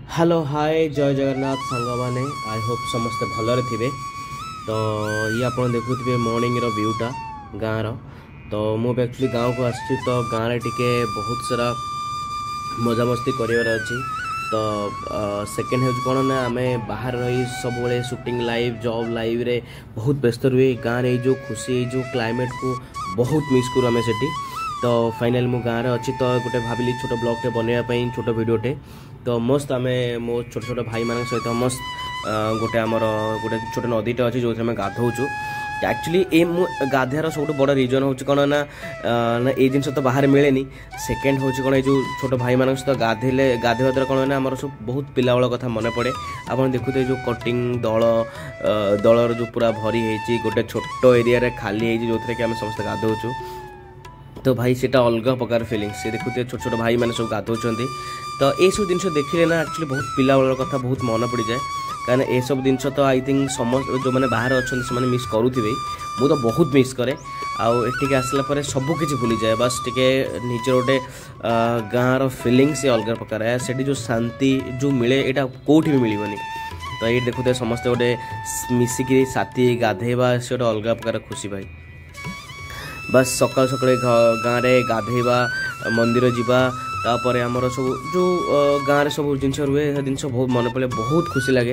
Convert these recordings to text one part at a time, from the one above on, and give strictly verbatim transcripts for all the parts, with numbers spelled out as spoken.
Hello hi जय जगन्नाथ सांग मैंने आई होप समस्ते भलरे थे। तो ये आप देखुए मॉर्निंग रो व्यूटा गाँव रो। तो मुझे एक्चुअली गाँव को आसी तो गाँव में टिके बहुत सारा मजा मस्ती करार अच्छी। तो सेकेंड हूँ कौन ना आम बाहर रही सब शूटिंग लाइव जॉब लाइव रे बहुत व्यस्त रुए। गाँव में जो खुशी जो क्लाइमेट को बहुत मिस करूँ आम से। तो फाइनाल मु गाँव में अच्छी तो गोटे भाविली छोट ब्लॉगटे बनवाई छोट भिडियोटे। तो मस्त आम मो छोट छोट भाई मान सहित मस्त गोटे आमर गोटे छोट नदीटे अच्छी जो आम गाधौचु। एक्चुअली ए गाधार सब बड़ रिजन हूँ कौन ना ये जिन तो बाहर मिले। सेकेंड हूँ कौन जो छोट भाई मान सहित गाधेले गाधेवा द्वारा कौन ना आम सब बहुत पिलाबेल कथा मन पड़े। आप देखुए जो कटिंग दल दलर जो पूरा भरी होती गोटे छोट एरिया खाली है जो कि आम समस्त गाधौचु। तो भाई सेटा अलग प्रकार फिलिंग्स से देखुते छोट छोट भाई मैंने सब गाधौं। तो ये सब जिन देखिले ना एक्चुअली बहुत पिला बेलर कथा बहुत मन पड़ जाए। कहीं ये सब जिन तो आई थिंक समस्त जो मैंने बाहर अच्छा से मिस करुवे मु तो बहुत मिस करे। आठिक आसला सबकि भूली जाए बस टे निजर गोटे गाँव फिलिंग्स अलग प्रकार है। से जो शांति जो मिले यहाँ कौटी भी मिलनी। तो ये देखुते समस्ते गोटे मिसिकी साथी गाधेवा से गोटे अलग प्रकार खुशी भाई। बस सकाल सकाल गाँव में गाधेवा मंदिर जावा तापर आमर सब जो गाँव में सब जिन रुए जिन बहुत मन पड़े बहुत खुशी लगे।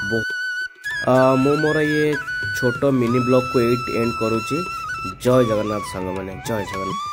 मु मोर ये छोट मिनी ब्लॉग को एट एंड करुच्ची। जय जगन्नाथ सांग मैंने जय जगन्नाथ।